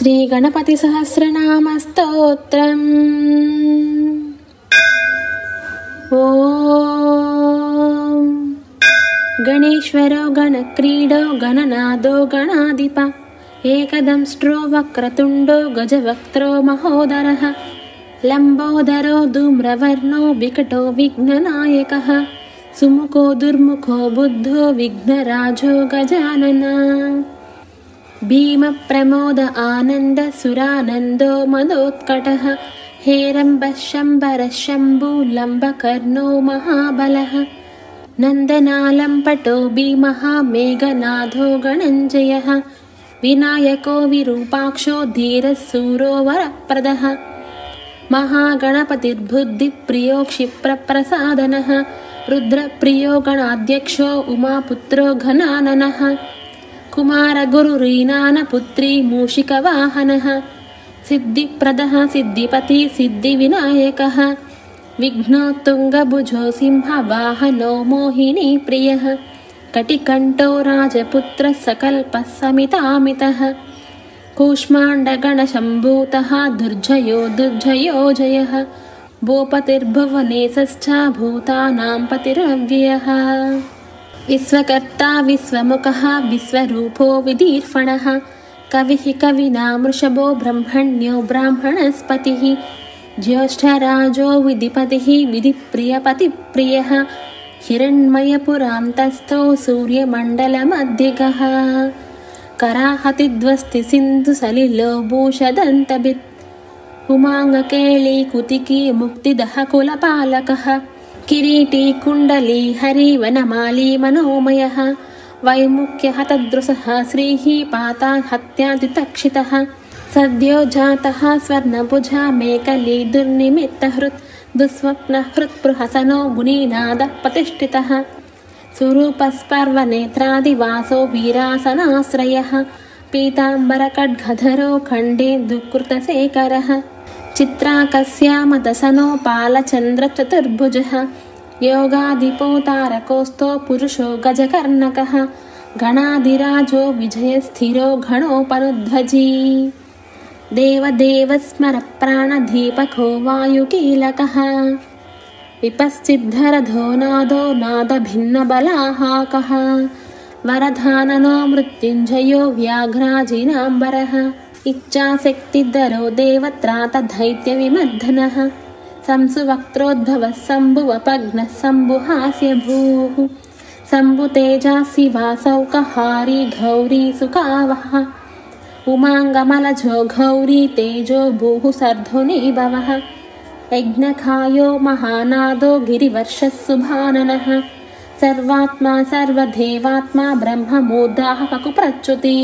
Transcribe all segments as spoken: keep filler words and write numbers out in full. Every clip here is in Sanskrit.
श्रीगणपतिसहस्रनामस्तोत्रम्। ॐ गणेश्वरो गणक्रीडो गणनादो गणाधिप एकदंष्ट्रो वक्रतुण्डो गजवक्त्रो महोदरः लम्बोदरो धूम्रवर्णो विकटो विघ्ननायकः सुमुखो दुर्मुखो बुद्धो विघ्नराजो गजाननः भीमप्रमोद आनन्द सुरानन्दो मदोत्कटः हेरम्बः शम्बरः शम्भुलम्बकर्णो महाबलः नन्दनालम्पटो भीमः मेघनाथो गणञ्जयः विनायको विरूपाक्षो धीरः सूरो वरप्रदः महागणपतिर्बुद्धिप्रियो क्षिप्रप्रसादनः रुद्रप्रियो गणाध्यक्षो उमापुत्रो घनाननः कुमारगुरुरीनानपुत्री मूषिकवाहनः सिद्धिप्रदः सिद्धिपति सिद्धिविनायकः विघ्नोत्तुङ्गभुजो सिंहवाहनो मोहिनीप्रियः कटिकण्ठो राजपुत्रः सकल्पः समितामितः कूष्माण्डगणशम्भूतः दुर्जयो दुर्जयो जयः भूपतिर्भुवनेशश्च भूतानां पतिरव्ययः विश्वकर्ता विश्वमुखः विश्वरूपो विदीर्फणः कविः कविनामृषभो ब्रह्मण्यो ब्राह्मणस्पतिः ज्येष्ठराजो विधिपतिः विधिप्रियपतिप्रियः हिरण्मयपुरान्तस्थो सूर्यमण्डलमध्यगः कराहतिध्वस्तिसिन्धुसलिलो भूषदन्तभित् उमाङ्गकेळी कुतिकी मुक्तिदः कुलपालकः किरीटी कुण्डली हरिवनमाली मनोमयः वैमुख्यहतदृशः श्रीः पाताहत्यादितक्षितः सद्यो जातः स्वर्णभुजा मेकली दुर्निमित्तहृत् दुःस्वप्नः हृत्प्रहसनो मुनिनादः प्रतिष्ठितः सुरूपस्पर्वनेत्रादिवासो वीरासनाश्रयः पीताम्बरखड्गधरो खण्डेन्दुकृतशेखरः चित्राकस्यामदसनो पालचन्द्रचतुर्भुजः योगाधिपो तारकोस्थो पुरुषो गजकर्णकः गणाधिराजो विजयस्थिरो घणोपनुध्वजी देवदेवस्मरप्राणदीपको वायुकीलकः विपश्चिद्धरधो नादो नादभिन्नबलाहाकः वरधाननो मृत्युञ्जयो व्याघ्राजिनाम्बरः इच्छाशक्तिधरो देवत्रातदैत्यविमर्दनः संसुवक्त्रोद्भवः शम्भुवपघ्नः शम्भुहास्यभूः शम्भुतेजाशिवासौकहारी गौरी सुकावः उमाङ्गमलजो गौरी तेजो भूः सर्धुनीभवः यज्ञखायो महानादो गिरिवर्षः सुभाननः सर्वात्मा सर्वदेवात्मा ब्रह्ममूर्धाः ककुप्रच्युति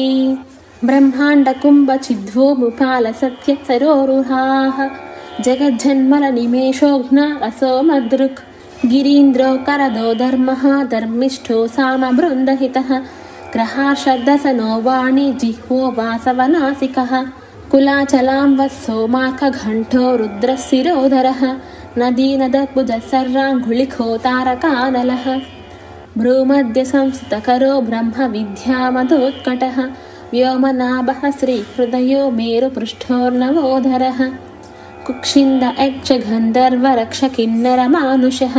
ब्रह्माण्डकुम्भचिद्भूमुपालसत्यसरोरुहाः जगज्जन्मलनिमेषोऽघ्न असोमदृक् गिरीन्द्रो करदो धर्मः धर्मिष्ठो सामबृन्दहितः ग्रहार्षदसनो वाणी जिह्वो वासवनासिकः कुलाचलां वत्सो मार्कघण्टो रुद्रशिरोधरः नदीनदभुजसर्राङ्गुलिखो तारकानलः भ्रूमध्यसंस्थितकरो ब्रह्मविद्यामदोत्कटः व्योमनाभः श्रीहृदयो मेरुपृष्ठोर्नवोधरः कुक्षिन्द यक्षगन्धर्वरक्षकिन्नरमानुषः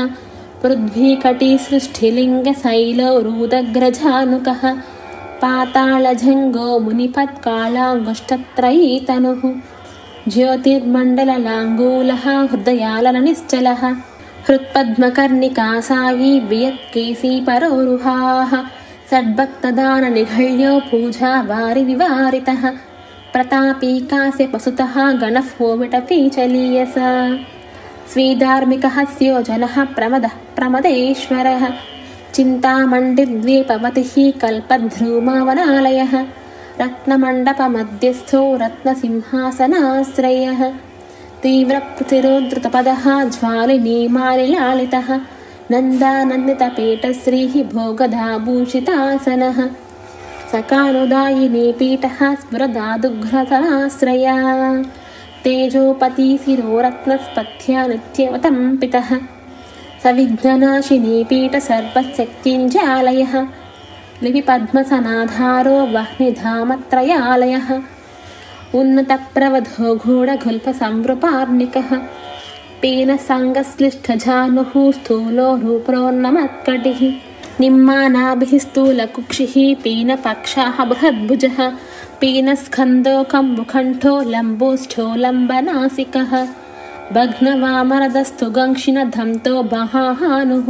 पृथ्वीकटिसृष्टिलिङ्गशैलो रुदग्रजानुकः पातालजङ्गो मुनिपत्कालाङ्गुष्ठत्रयीतनुः ज्योतिर्मण्डललाङ्गूलः हृदयालननिश्चलः हृत्पद्मकर्णिकासायी वियत्केशी परोरुहाः षड्भक्तदाननिघल्यो पूजा वारिविवारितः प्रतापी काश्यपसुतः गणः विटपीचलीयस स्वीधार्मिकः स्योजनः प्रमदः प्रमदेश्वरः चिन्तामण्डिद्वीपवतिः कल्पद्रुमावनालयः रत्नमण्डपमध्यस्थो रत्नसिंहासनाश्रयः तीव्रप्रतिरोद्धृतपदः ज्वालिनीमालिलालितः नन्दानन्दितपीठश्रीः भोगधाभूषितासनः सकानुदायिनी पीठः स्फुरदादुघ्रसनाश्रया तेजोपति शिरोरत्नस्पथ्या नित्यवतम्पितः सविघ्ननाशिनी पीठ सर्वशक्तिञ्जालयः लिपिपद्मसनाधारो वह्निधामत्रयालयः उन्नतप्रवधो घोडघुल्पसंवृपार्णिकः पीनसङ्गश्लिष्ठजानुः स्थूलो रूप्रोन्नमत्कटिः निम्मानाभिः स्थूलकुक्षिः पीनपक्षाः बृहद्भुजः पीनस्कन्धो कम्बुकण्ठो लम्बोष्ठो लम्बनासिकः भग्नवामरदस्तु गंक्षिणधंतो महाहानुः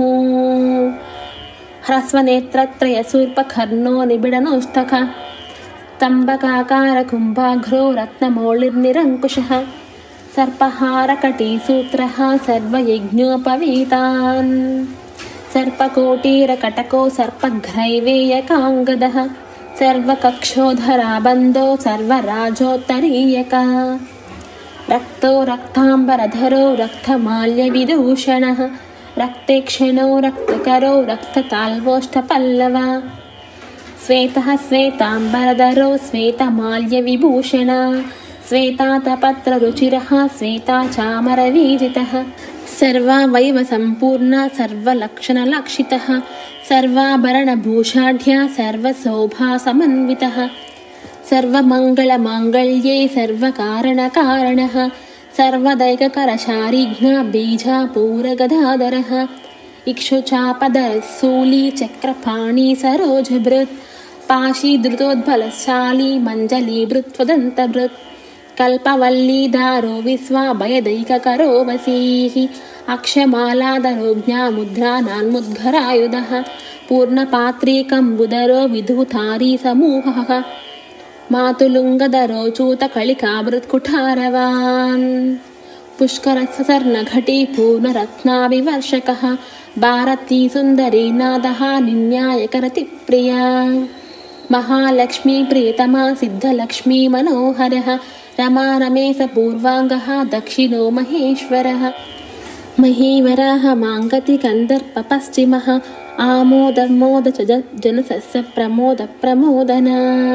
ह्रस्वनेत्रत्रयशूर्पकर्णो निबिडनोस्तकः स्तम्भकाकारकुम्भाघ्रो रत्नमौलिर्निरङ्कुशः सर्पहारकटीसूत्रः सर्वयज्ञोपवीतान् सर्पकोटीरकटको सर्पघ्रैवेयकाङ्गदः सर्वकक्षोधराबन्धो सर्वराजोत्तरीयकः रक्तो रक्ताम्बरधरो रक्तमाल्यविदूषणः रक्तेक्षणो रक्तकरो रक्तताल्वोष्ठपल्लवा श्वेतः श्वेताम्बरधरो श्वेतमाल्यविभूषण श्वेतातपत्ररुचिरः श्वेताचामरवीजितः सर्वावयव सम्पूर्णा सर्वलक्षणलक्षितः सर्वाभरणभूषाढ्या सर्वशोभासमन्वितः सर्वमङ्गलमाङ्गल्ये सर्वकारणकारणः सर्वदैककरशारीघ्न बीजापूरगदाधरः इक्षुचापदरशूली चक्रपाणि सरोजभृत् पाशीधृतोद्बलशाली मञ्जलीभृत्वदन्तभृत् कल्पवल्लीधारो विश्वाभयदैककरो वसीः अक्षमालाधरो ज्ञामुद्रानान्मुद्गरायुधः पूर्णपात्रीकम्बुधरो विधूतारी समूहः मातुलुङ्गधरो चूतकलिकाभृत्कुठारवान् पुष्करस्वर्णघटी पूर्णरत्नाभिवर्षकः भारती सुन्दरी नादः निन्यायकरतिप्रिया महालक्ष्मी प्रियतमा सिद्धलक्ष्मी मनोहरः रमा रमेशपूर्वाङ्गः दक्षिणो महेश्वरः महीवरः माङ्गति कन्दर्प पश्चिमः आमोदमोद च जनसस्य प्रमोद प्रमोदना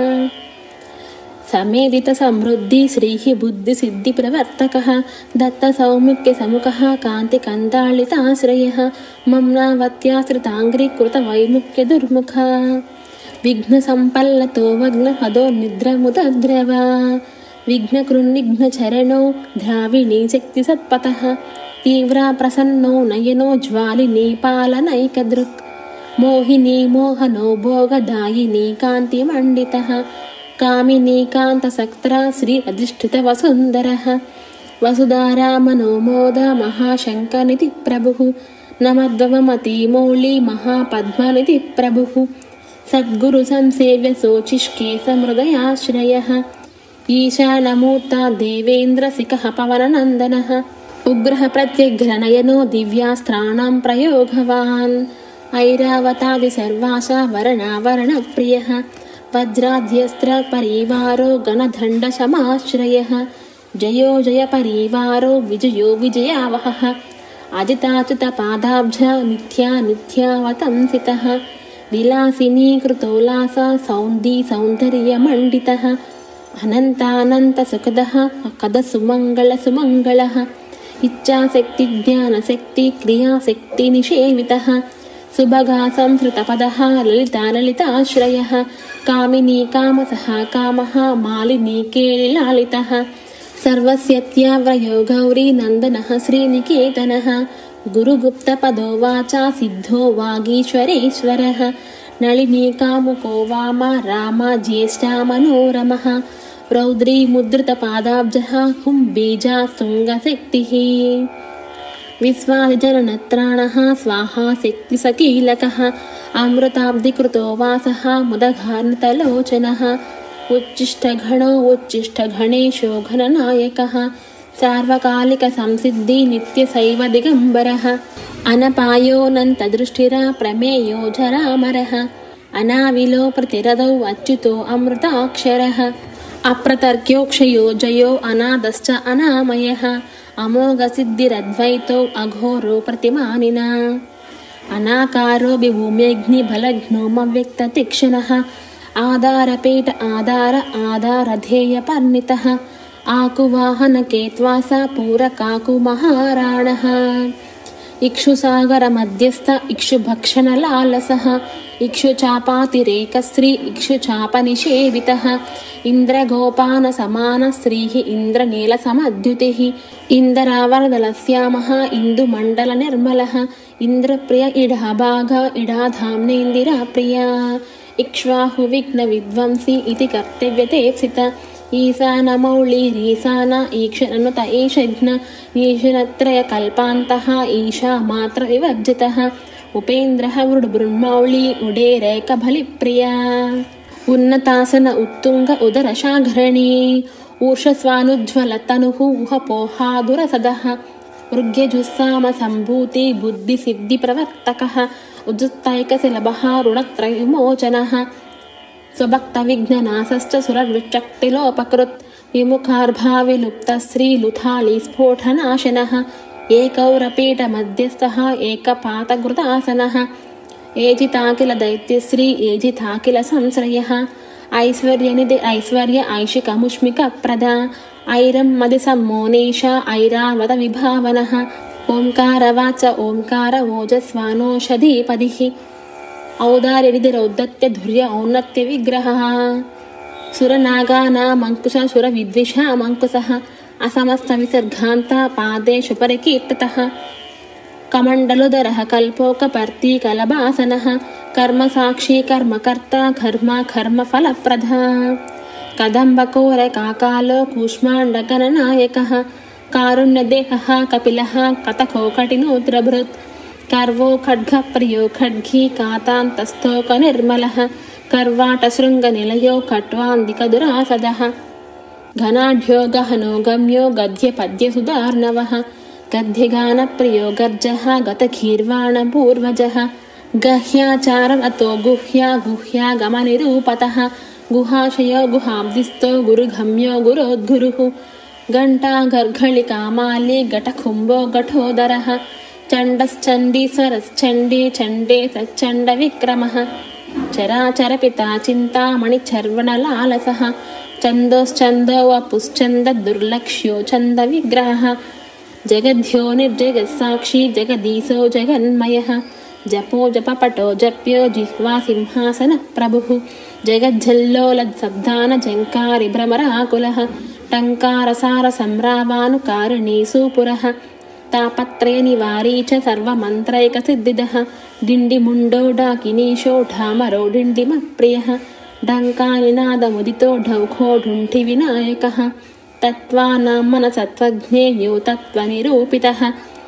समेदित समृद्धि श्रीः बुद्धिसिद्धि प्रवर्तकः दत्त सौमुख्य समुखः कान्ति कन्दालिताश्रयः मम्नावत्याश्रिताङ्घ्रीकृत वैमुख्य दुर्मुखः विघ्न संपल्लतो वग्नपदो निद्रमुदद्रव विघ्नकृन्निघ्न चरणो द्राविणी शक्ति सत्पथः तीव्रा प्रसन्नो नयनो ज्वालिनी पालनैकदृक् मोहिनी मोहनो भोगदायिनी कान्तिमण्डितः कामिनी कान्तसक्त्रा श्री अधिष्ठित वसुन्धरः वसुधारामनोमोद महाशङ्कनिधि प्रभुः नमद्वमती मौली महापद्मनिधि प्रभुः सद्गुरु संसेव्य शोचिष्केशमृदयाश्रयः ईशानमूर्ता देवेन्द्रसिकः पवननन्दनः उग्रः प्रत्यग्रनयनो दिव्यास्त्राणां प्रयोगवान् ऐरावतादि सर्वासा वर्णावरणप्रियः वज्राध्यस्त्र परिवारो गणदण्डसमाश्रयः जयो जय परिवारो विजयो विजयावहः अजिताच्युतपादाब्ज नित्या नित्यावतंसितः विलासिनी कृतोल्लासा सौन्दी सौन्दर्यमण्डितः अनन्तानन्तसुखदः कदसुमङ्गलसुमङ्गलः इच्छाशक्ति ज्ञानशक्ति क्रियाशक्ति निषेवितः सुभगा संस्कृतपदः ललिता ललिताश्रयः कामिनी कामसः कामः मालिनी केलिलालितः सर्वस्यत्याव्रयो गौरी नन्दनः श्रीनिकेतनः गुरुगुप्तपदो वाचा सिद्धो वागीश्वरेश्वरः नलिनी कामुको वामा रामा ज्येष्ठा मनोरमः रौद्री मुद्रितपादाब्जः हुं बीजा तुङ्गशक्तिः विश्वादिजननत्राणः स्वाहा शक्तिसकीलकः अमृताब्धिकृतो वासः मुदघार्णतलोचनः उच्चिष्टघणो उच्चिष्टघणेशो घननायकः सार्वकालिकसंसिद्धि नित्यशैव दिगम्बरः अनपायोऽनन्तदृष्टिरा प्रमेयो जरामरः अनाविलो प्रतिरदौ अच्युतो अमृताक्षरः अप्रतर्क्योक्षयो जयो अनादश्च अनामयः अमोघसिद्धिरद्वैतो अघोरो प्रतिमानिना अनाकारो विभूम्यग्निबलघ्नोमव्यक्ततीक्ष्णः आधारपीठ आधार आधारधेयपर्णितः आकुवाहनकेत्वासा पूरकाकुमहाराणः इक्षुसागरमध्यस्थ इक्षुभक्षणलालसः इक्षुचापातिरेकश्री इक्षुचापनिषेवितः इन्द्रगोपानसमानश्रीः इन्द्रनीलसमद्युतिः इन्दरावरदलश्यामः इन्दुमण्डलनिर्मलः इन्द्रप्रिय इडाभाग इडाधाम्नेन्दिराप्रिया इक्ष्वाहुविघ्नविध्वंसी इति कर्तव्यतेप्सित ईशानमौलिरीशान ईक्षरनुत ईशघ्न ईशनत्रयकल्पान्तः ईशा मात्रविवर्जितः उपेन्द्रः वृड्बृन्मौळी उडेरैकबलिप्रिया उन्नतासन उत्तुंग उदरशाघरणी ऊर्षस्वानुज्ज्वलतनुः ऊहपोहादुरसदः ऋग्यजुस्सामसम्भूति बुद्धिसिद्धिप्रवर्तकः उजुत्तैकशिलभः ऋणत्रयविमोचनः स्वभक्तविघ्ननाशश्च सुरविचक्तिलोपकृत् विमुखार्भाविलुप्तश्रीलुथालीस्फोटनाशनः एकौरपीठमध्यस्थः एकपातघृतासनः एजिताखिलदैत्यश्री एजिताखिलसंश्रयः ऐश्वर्यनिधि ऐश्वर्य ऐशिकमुष्मिकप्रदा ऐरं मदिसम्मोनेशा ऐरावतविभावनः ओङ्कारवाच ओङ्कार ओजस्वानोषधीपदिः औदार्यनिधिरौद्धत्य धुर्य औन्नत्यविग्रहः सुरनागानामङ्कुश सुरविद्विषामङ्कुशः असमस्तविसर्गान्ता पादेषु परिकीर्तितः कमण्डलुदरः कल्पोकपर्ती कलभासनः कर्मसाक्षी कर्मकर्ता कर्मा कर्मफलप्रदा कदम्बकोरकाकालो कूष्माण्डगणनायकः कारुण्यदेहः कपिलः कतको कटिनोद्रभृत् कर्वो खड्गप्रियो खड्गी कातान्तस्थोकनिर्मलः कर्वाटशृङ्गनिलयो खट्वान्दिकदुरासदः घनाढ्यो गहनो गम्यो गद्यपद्यसुधार्णवः गद्यगानप्रियो गर्जः गतगीर्वाणपूर्वजः गह्याचाररतो गुह्या गुह्या गमनिरूपतः गुहाशयो गुहाब्धिस्थो गुरुगम्यो गुरोद्गुरुः घण्टा गर्घलिकामाली घटकुम्भो घटोदरः चण्डश्चण्डीश्वरश्चण्डी चण्डे सच्चण्डविक्रमः चराचरपिता चिन्तामणिचर्वणलालसः छन्दोश्चन्दो वपुश्चन्ददुर्लक्ष्यो छन्दविग्रहः जगद्ध्यो निर्जगत्साक्षी जगदीशो जगन्मयः जपो जपपटो जप्यो जिह्वा सिंहासनप्रभुः जगज्जल्लोलत्सब्दानजङ्कारी भ्रमराकुलः टङ्कारसारसम्रावानुकारिणीषु पुरः तापत्रयनिवारी च सर्वमन्त्रैकसिद्धिदः डिण्डिमुण्डो डाकिनीशो ढामरो डिण्डिमप्रियः डङ्कानिनादमुदितो ढौखो ढुण्ठिविनायकः तत्त्वानां मनसत्त्वज्ञेयो तत्त्वनिरूपितः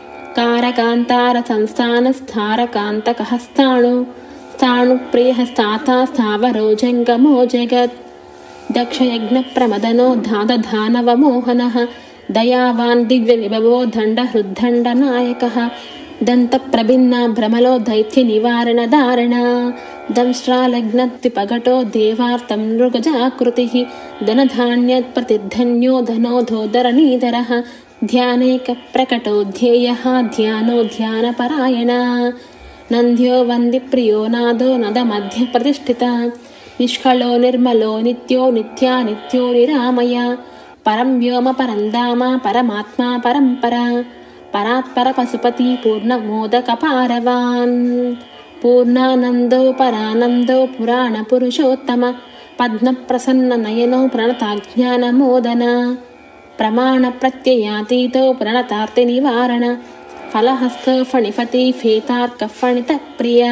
कारकान्तारसंस्थानस्थारकान्तकः स्थाणु स्थाणुप्रियः स्थाता स्थावरो जङ्गमो जगत् दक्षयज्ञप्रमदनो धादधानवमोहनः दयावान् दिव्यविभवो दण्डहृद्दण्डनायकः दन्तप्रभिन्ना भ्रमलो दैत्यनिवारणधारणा दंष्ट्रालग्नद्विपगटो देवार्तं मृगजाकृतिः धनधान्यत्प्रतिर्धन्यो धनोधोदरनीधरः ध्यानैकप्रकटो ध्येयः ध्यानो ध्यानपरायणा नन्द्यो वन्दिप्रियो नादो नदमध्यप्रतिष्ठिता निष्कलो निर्मलो नित्यो नित्या नित्यो निरामया परं व्योम परं धाम परमात्मा परम्परा परात्पर पशुपति पूर्णमोदकपारवान् पूर्णानन्दो परानन्दो पुराणपुरुषोत्तम पद्मप्रसन्ननयनो प्रणताज्ञानमोदन प्रमाणप्रत्ययातीतो प्रणतार्तिनिवारण फलहस्तो फणिपति फेतार्कफणितप्रिया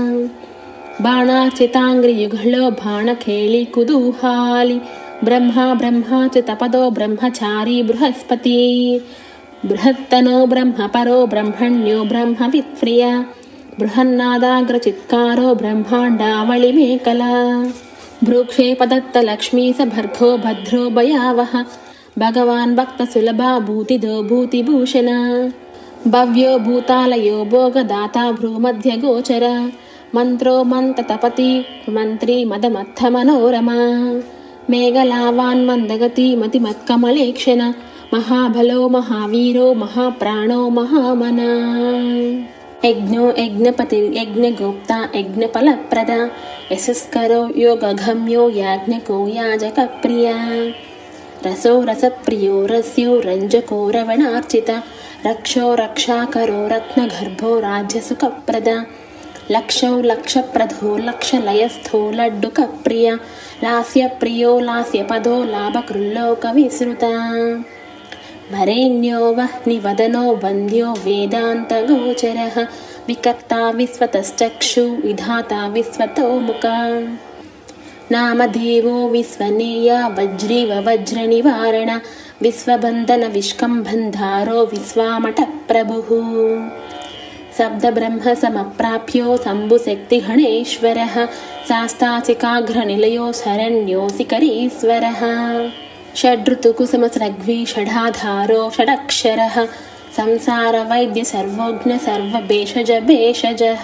बाणार्चिताङ्ग्रियुगलो बाणखेळि कुतूहालि ब्रह्मा ब्रह्मा च तपदो ब्रह्मचारी बृहस्पति बृहत्तनो ब्रह्मपरो ब्रह्मण्यो ब्रह्मवित्प्रिया बृहन्नादाग्रचित्कारो ब्रह्माण्डावलिमेकला भ्रूक्षेपदत्तलक्ष्मी स भर्गो भद्रो भयावः भगवान् भक्तसुलभा भूतिदो भूतिभूषण भव्यो भूतालयो भोगदाता भ्रूमध्यगोचर मन्त्रो मन्ततपति मन्त्री मदमत्थमनोरमा मेघलावान् मन्दगति मतिमत्कमलेक्षण महाबलो महावीरो महाप्राणो महामना यज्ञो यज्ञपतिर्यज्ञगोप्ता यज्ञफलप्रदा यशस्करो योगगम्यो याज्ञको याजकप्रिया रसो रसप्रियो रस्यो रञ्जको रवणार्चित रक्षो रक्षाकरो रत्नगर्भो राज्यसुखप्रद लक्षौ लक्षप्रदो लक्षलयस्थो लड्डुकप्रिय लास्यप्रियो लास्यपदो लाभकृल्लोकविसृता वरेण्यो वह्निवदनो वन्द्यो वेदान्तगोचरः विकर्ता विश्वतश्चक्षु विधाता विश्वतो मुखा नामदेवो विश्वनेय वज्रीव वज्रनिवारण विश्वबन्धन विष्कम्भन्धारो विश्वामठप्रभुः शब्दब्रह्म समप्राप्यो शम्भुशक्तिगणेश्वरः शास्ताचिकाग्रनिलयो शरण्यो शिखरीश्वरः षड्ऋतुकुसुमस्रग्वी षडाधारो षडक्षरः संसारवैद्य सर्वोज्ञ सर्वभेषज भेषजः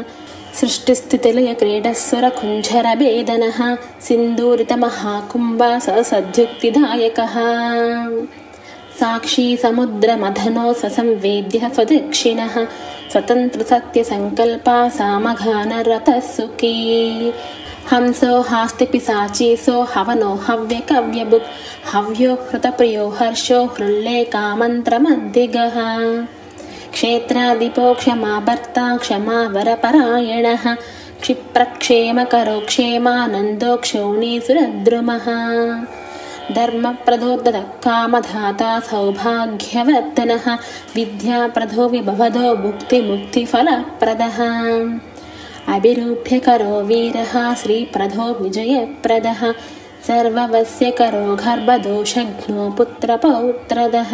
सृष्टिस्थितिलयक्रीडस्वरकुञ्जरभेदनः सिन्दूरितमहाकुम्भ ससद्युक्तिदायकः साक्षी समुद्रमथनो स्वसंवेद्यः स्वदक्षिणः स्वतन्त्रसत्यसङ्कल्पा सामगानरतः सुखी हंसो हास्ति पिशाचीसो हवनो हव्यकव्यबुक् हव्यो हृतप्रियो हर्षो हृल्लेकामन्त्रमद्दिगः क्षेत्रादिपो क्षमाभर्ता क्षमावरपरायणः क्षिप्रक्षेमकरो क्षेमानन्दो क्षोणीसुरद्रुमः धर्मप्रदो कामधाता सौभाग्यवर्धनः विद्याप्रदो विभवदो भुक्तिमुक्तिफलप्रदः अभिरूप्यकरो वीरः श्रीप्रदो विजयप्रदः सर्ववस्यकरो गर्भदोषघ्नो पुत्रपौत्रदः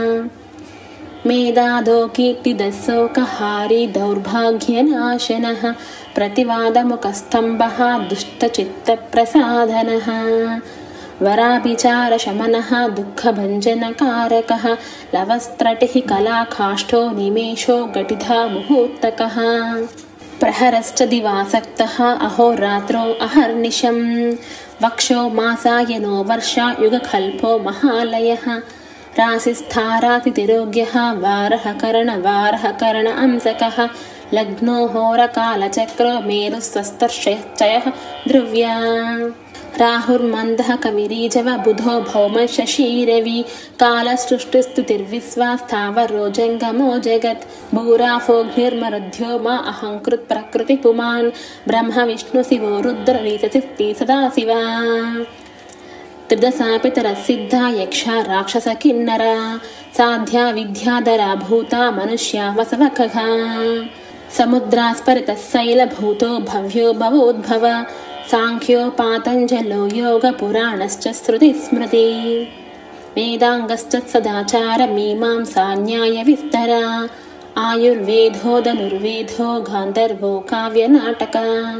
मेधादो कीर्तिदशोकहारी दौर्भाग्यनाशनः प्रतिवादमुखस्तम्भः दुष्टचित्तप्रसाधनः वराभिचारशमनः दुःखभञ्जनकारकः लवस्त्रटिः कलाकाष्ठो निमेषो घटिता मुहूर्तकः प्रहरश्च दिवासक्तः अहोरात्रो अहर्निशम् वक्षो मासायनो वर्षा युगकल्पो महालयः राशिस्थारातिथिरोग्यः वारः करणवारः करण अंसकः लग्नो होरकालचक्रो मेरुस्वस्तर्षयश्चयः ध्रुव्या राहुर्मन्दः कविरीजव बुधो भौम शशीरवि कालसृष्टिस्थितिर्विश्वास्थावरो जङ्गमो जगत् भूराफोऽग्निर्मरुद्यो मा अहङ्कृत् प्रकृतिपुमान् ब्रह्म विष्णु शिवो रुद्ररीतचित्ती सदाशिवा त्रिदशा पितरसिद्धा यक्षा राक्षसकिन्नरा साध्या विद्याधरा भूता मनुष्या वसवकः समुद्रास्परितः शैलभूतो भव्यो भवोद्भव सांख्यो पातञ्जलो योगपुराणश्च श्रुतिस्मृति वेदाङ्गश्च सदाचार मीमांसा न्यायविस्तरा आयुर्वेदो धनुर्वेदो गान्धर्वो काव्यनाटक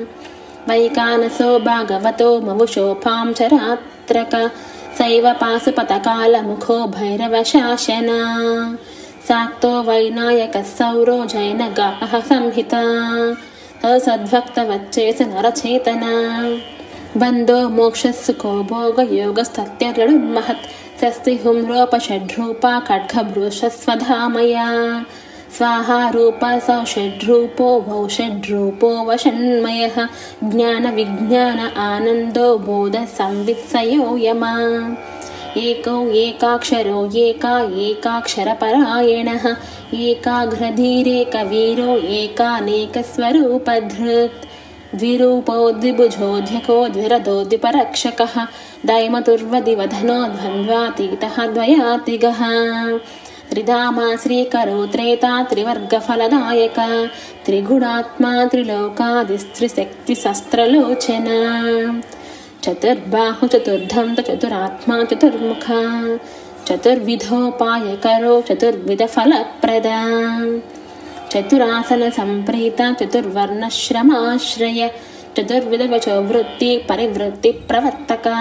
वैकानसो भागवतो मवुषोपां चरात्रक सैव पाशुपतकालमुखो भैरवशासना साक्तो वैनायकः सौरो जैनगाः संहिता असद्भक्तवच्चेस नरचेतना बन्धो मोक्षसुखो भोगयोगस्तत्यर्णुर्महत् स्वस्तिहुम्रोपषड्रूपा खड्गभ्रूषस्वधामया स्वाहा रूपा सौषड्रूपो वौषड्रूपो वषण्मयः ज्ञानविज्ञान आनन्दो बोधसंवित्सयो यमा एको एकाक्षरो एका एकाक्षरपरायणः एकाग्रधीरेकवीरो एकानेकस्वरूपधृत् द्विरूपो द्विभुजोऽध्यको द्विरदो द्विपरक्षकः दैमतुर्वदिवधनो द्वन्द्वातीतः द्वयातिगः त्रिधामा श्रीकरो त्रेता त्रिवर्गफलदायक त्रिगुणात्मा त्रिलोकादिस्त्रिशक्तिशस्त्रलोचना चतुर्बाहु चतुर्धं चतुरात्मा चतुर्मुखा चतुर्विधोपायकरो चतुर्विधफलप्रदा चतुरासनसम्प्रीता चतुर्वर्णश्रमाश्रय चतुर्विधवचोवृत्ति परिवृत्तिप्रवर्तका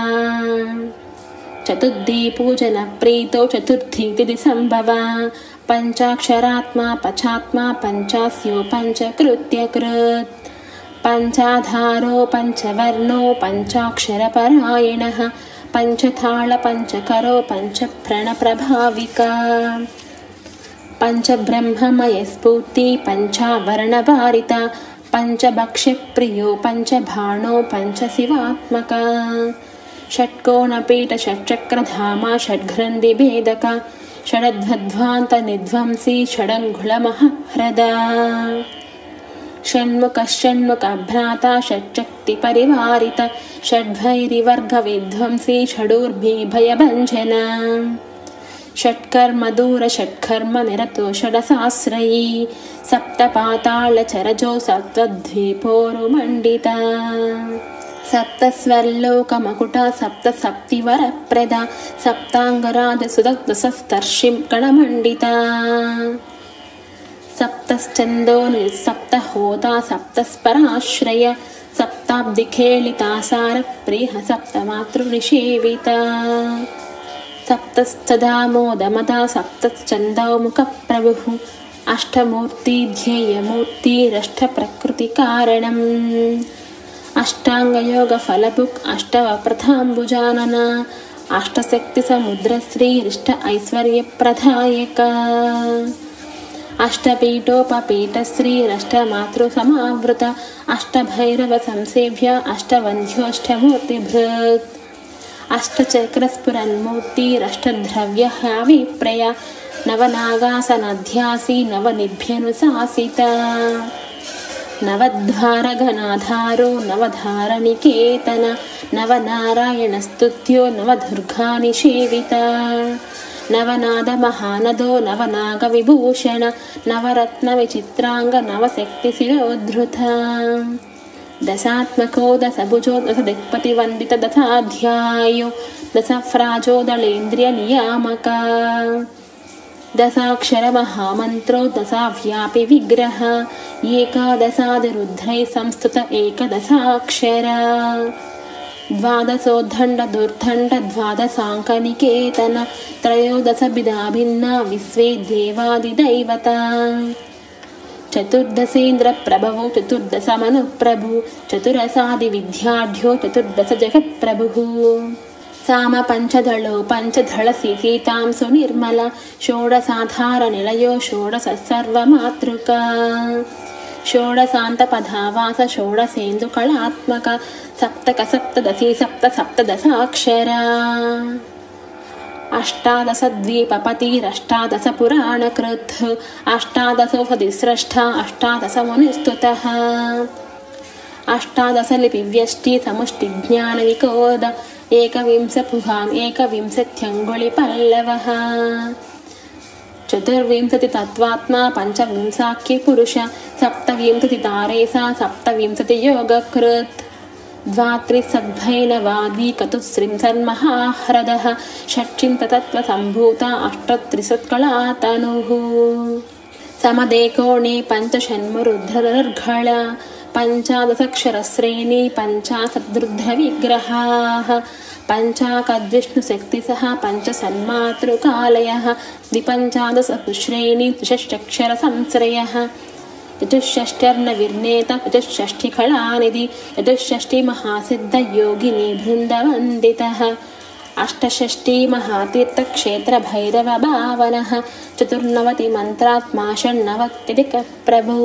चतुर्दीपूजनप्रीतो चतुर्थीतिथिसम्भवा पञ्चाक्षरात्मा पचात्मा पञ्चास्यो पञ्चकृत्यकृत् पञ्चाधारो पञ्चवर्णो पञ्चाक्षरपरायणः पञ्चताळ पञ्चकरो पञ्चप्रणप्रभाविका पञ्चब्रह्ममयस्फूर्ति पञ्चावरणवारिता पञ्चभक्ष्यप्रियो पञ्चबाणो पञ्चशिवात्मका षट्कोणपीठ षट्चक्रधामा षड्ग्रन्थिभेदक षडध्वध्वान्तनिध्वंसी षडङ्गुलमहह्रदा षण्मुखश्षण्मुखभ्राता षट्शक्तिपरिवारित षड्भैरिवर्गविध्वंसी षडूर्भिभयभञ्जना षट्कर्मदूर षट्कर्मनिरतो षडसाश्रयी सप्तपातालचरजो सप्तद्वीपोरुमण्डिता सप्तस्वर्लोकमकुटा सप्तसप्तिवरप्रदा सप्ताङ्गराजसुदग्धसप्तर्षिं गणमण्डिता सप्तश्चन्दो सप्तहोता सप्तस्पराश्रय सप्ताब्दिखेलिता सारप्रियः सप्तमातृनिषेविता सप्तश्चदामोदमदा सप्तश्चन्दौमुखप्रभुः अष्टमूर्ति ध्येयमूर्तिरष्टप्रकृतिकारणम् अष्टाङ्गयोगफलभुक् अष्टवप्रथाम्बुजानन अष्टशक्तिसमुद्रश्रीरिष्ट ऐश्वर्यप्रदायक अष्टपीठोपपीठश्रीरष्टमातृसमावृत अष्टभैरवसंसेव्य अष्टवन्ध्योऽष्टमूर्तिभृत् अष्टचक्रस्फुरन्मूर्तिरष्टद्रव्यहाविप्रय नवनागासनाध्यासी नवनिभ्यनुशासिता नवद्वारगणाधारो नवधारनिकेतन नवनारायणस्तुत्यो नवदुर्गानिषेविता नवनादमहानदो नवनागविभूषण नवरत्नविचित्राङ्ग नवशक्तिशिरोद्धृता दशात्मको दशभुजो दशदिक्पतिवन्दित दशाध्यायो दशफ्राजो दलेन्द्रियनियामक दशाक्षरमहामन्त्रो दशाव्यापि विग्रह एकादशादिरुद्रैः संस्तुत एकदशाक्षर द्वादशोद्धण्डदुर्धण्ड द्वादशाङ्कनिकेतन त्रयोदशविधा भिन्ना विश्वे देवादिदैवता चतुर्दशेन्द्रप्रभवो चतुर्दशमनुप्रभु चतुरसादिविद्याढ्यो चतुर्दश जगत्प्रभुः सामपञ्चदलो पञ्चधळसी सीतां सुनिर्मल षोडशाधारनिलयो षोडश सर्वमातृका षोडशान्तपदावास षोडशेन्दुकलात्मक सप्तक सप्तदशी सप्त सप्तदशाक्षरा अष्टादशद्वीपपतिरष्टादशपुराणकृत् अष्टादशोपतिस्रष्टा अष्टादशमुनिस्तुतः अष्टादशलिपिव्यष्टि समुष्टिज्ञानविकोद एकविंशपुहाम् एकविंशत्यङ्गुलिपल्लवः चतुर्विंशतितत्त्वात्मा पञ्चविंशाख्यपुरुष सप्तविंशतितारेसा सप्तविंशतियोगकृत् द्वात्रिशद्भैरवादी कतुस्त्रिंशन्महाह्रदः षट्चिन्ततत्त्वसम्भूता अष्टत्रिशत्कलातनुः समदेकोणे पञ्चषण्मुरुद्रर्घळ पञ्चादशक्षरश्रेणी पञ्चाशद्रुद्रविग्रहाः पञ्चाकद्विष्णुशक्तिसः पञ्चसन्मातृकालयः द्विपञ्चादशश्रेणी त्रिषष्ठक्षरसंश्रयः चतुष्षष्ट्यर्णविर्नेत चतुष्षष्ठिकलानिधि चतुष्षष्टिमहासिद्धयोगिनी बृन्दवन्दितः अष्टषष्टिमहातीर्थक्षेत्रभैरवभावनः चतुर्नवतिमन्त्रात्मा षण्णवत्यधिकप्रभू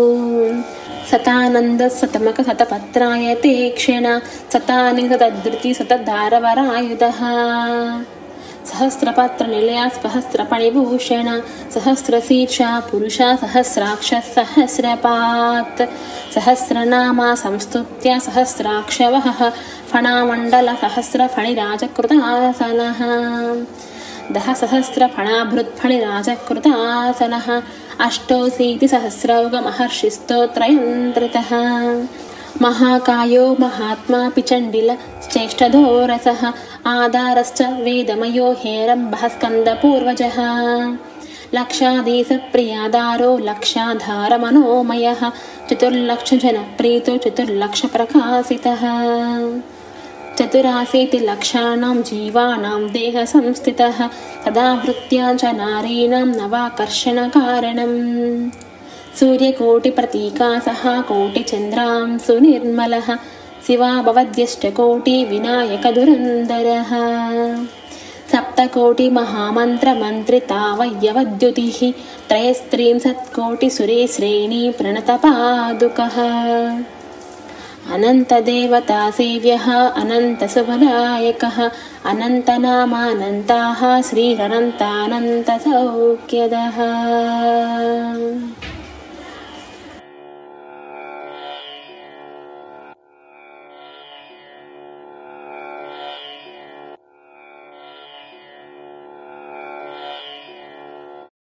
शतानन्दशतमकशतपत्रायते क्षण शतानिशतधृति शतधारवरायुधः सहस्रपत्रनिलया सहस्रपणिभूषण सहस्रशीर्षा पुरुषा सहस्राक्ष सहस्रपात् सहस्रनामा संस्तुत्य सहस्राक्षवः फणामण्डलसहस्रफणिराजकृतासनः दशसहस्रफणाभृत्फणिराजकृतासनः अष्टोऽशीतिसहस्रौघमहर्षिस्तोत्रयन्त्रितः महाकायो महात्मा पिचण्डिलश्चेष्टधोरसः आधारश्च वेदमयो हेरम्बः स्कन्दपूर्वजः लक्षाधीशप्रियाधारो लक्षाधारमनोमयः चतुर्लक्षजनप्रीतो चतुर्लक्षप्रकाशितः चतुराशीतिलक्षाणां जीवानां देहसंस्थितः तदावृत्त्या च नारीणां नवाकर्षणकारणम् सूर्यकोटिप्रतीकासः कोटिचन्द्रां सुनिर्मलः शिवा भवद्यष्टकोटिविनायकधुरन्धरः सप्तकोटिमहामन्त्रमन्त्रितावयवद्युतिः त्रयस्त्रिंशत्कोटिसुरेश्रेणी प्रणतपादुकः अनन्तदेवतासेव्यः अनन्तसुभदायकः अनन्तनामानन्ताः श्रीरनन्तानन्तसौख्यदः।